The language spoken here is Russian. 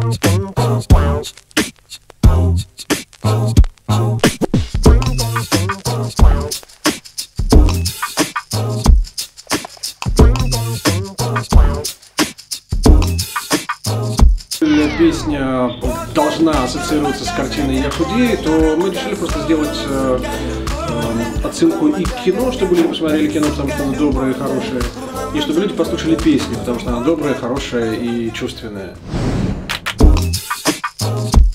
Песня должна ассоциироваться с картиной «Я худею», то мы решили просто сделать отсылку и к кино, чтобы люди посмотрели кино, потому что оно доброе и хорошее, и чтобы люди послушали песню, потому что она добрая, хорошая и чувственная.